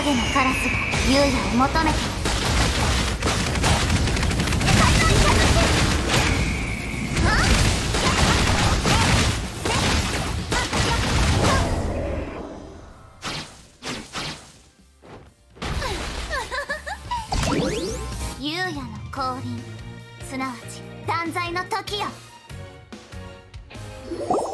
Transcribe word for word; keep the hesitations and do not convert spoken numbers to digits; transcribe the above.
影のカラスが優也を求めている。優也の降臨、すなわち断罪の時よ。